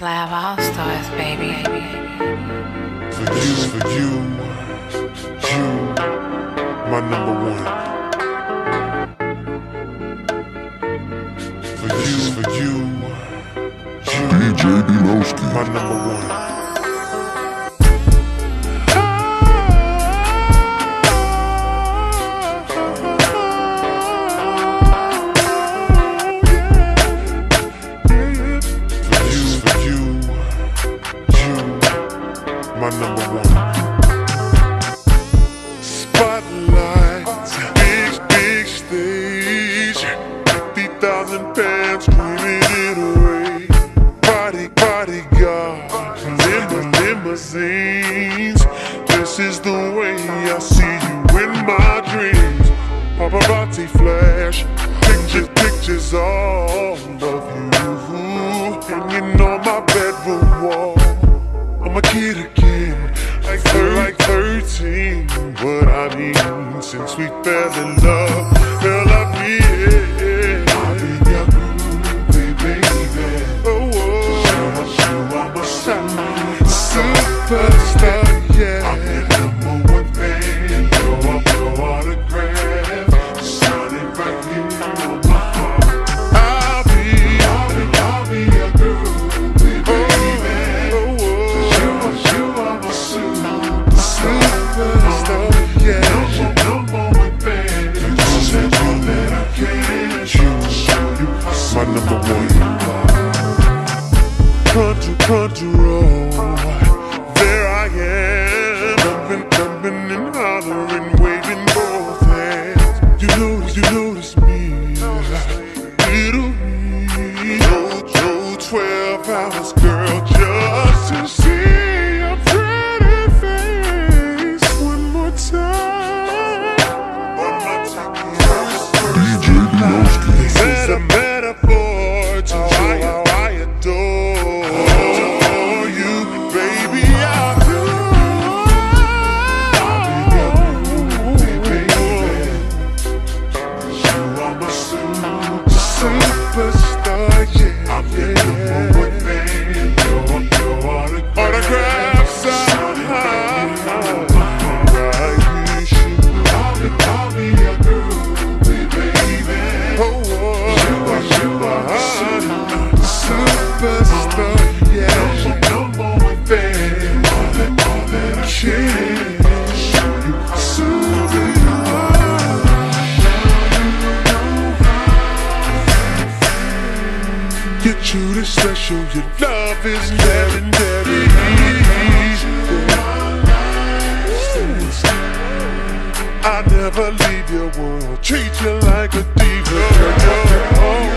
Lab All Stars, baby. For you, my number one. For you, DJ Delowski, my number one. My number one. Spotlight, big stage, 50,000 fans screaming it away. Bodyguard, limousines. This is the way I see you in my dreams. Paparazzi flash, pictures all of you hanging on my bedroom wall. I'm a kid again, like 13. What I mean, since we fell in love, girl, I'll be your groovy baby. Oh, you are my superstar, yeah. I'm the number one fan. Your autograph, shining right here on my heart. I'll be your groovy baby. My number one. Country road, there I am, jumping and hollering, waving both hands. You notice me, little me. Drove 12 hours, girl, just to see your pretty face one more time. DJ Delowski. It's a metaphor to how I adore you, baby. I do. You are my superstar, yeah. I'm the number one fan. Your autograph sign. I'll be your groovy baby. Superstar, yeah. Number one fan. All that I can. You're truly special. Your love is legendary. I never leave your world. Treat you like a diva.